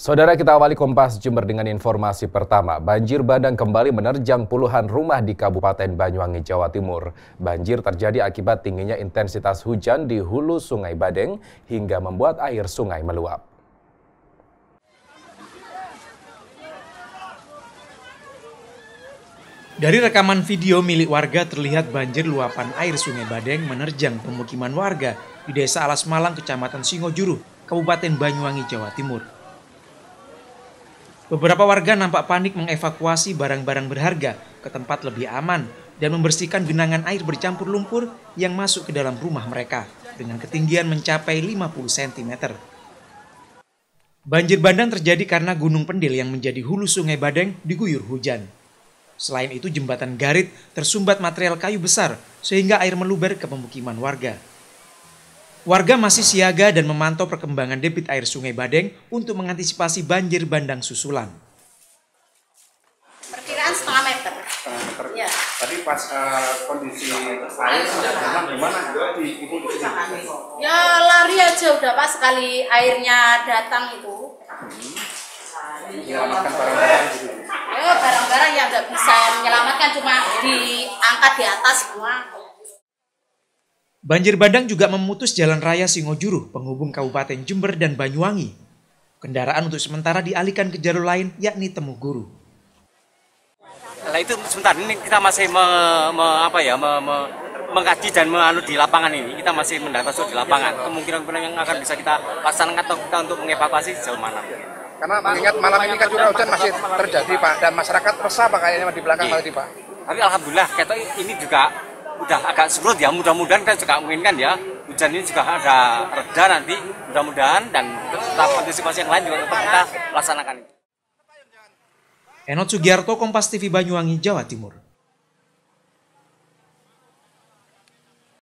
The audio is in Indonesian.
Saudara, kita awali Kompas Jember dengan informasi pertama. Banjir bandang kembali menerjang puluhan rumah di Kabupaten Banyuwangi, Jawa Timur. Banjir terjadi akibat tingginya intensitas hujan di hulu Sungai Badeng hingga membuat air sungai meluap. Dari rekaman video milik warga terlihat banjir luapan air Sungai Badeng menerjang pemukiman warga di Desa Alas Malang, Kecamatan Singojuru, Kabupaten Banyuwangi, Jawa Timur. Beberapa warga nampak panik mengevakuasi barang-barang berharga ke tempat lebih aman dan membersihkan genangan air bercampur lumpur yang masuk ke dalam rumah mereka dengan ketinggian mencapai 50 cm. Banjir bandang terjadi karena Gunung Pendil yang menjadi hulu Sungai Badeng diguyur hujan. Selain itu, jembatan Garit tersumbat material kayu besar sehingga air meluber ke pemukiman warga. Warga masih siaga dan memantau perkembangan debit air Sungai Badeng untuk mengantisipasi banjir bandang susulan. Perkiraan setengah meter. Setengah meter. Ya. Tadi pas kondisi air gimana? Ya lari aja udah pas sekali airnya datang itu. Menyelamatkan barang-barang gitu. Ya barang-barang yang nggak bisa menyelamatkan cuma diangkat di atas semua. Banjir bandang juga memutus jalan raya Singojuru penghubung Kabupaten Jember dan Banyuwangi. Kendaraan untuk sementara dialihkan ke jalur lain yakni Temuguru. Nah itu sebentar ini kita masih mengkaji dan di lapangan ini. Kita masih mendata di lapangan. Kemungkinan yang akan bisa kita laksanakan atau kita untuk mengevakuasi sejauh mana. Karena mengingat malam ini kan curah hujan masih terjadi, Pak, dan masyarakat resah Pak kayaknya di belakang tadi, Pak. Tapi alhamdulillah kita ini juga udah agak surut ya, mudah-mudahan kita juga menginginkan ya hujan ini juga ada reda nanti, mudah-mudahan, dan tetap antisipasi yang lain juga tetap kita laksanakan. Enot Sugiarto, Kompas TV Banyuwangi, Jawa Timur.